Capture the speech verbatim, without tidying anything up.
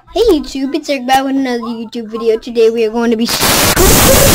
Hey YouTube, it's Eric back with another YouTube video. Today we are going to be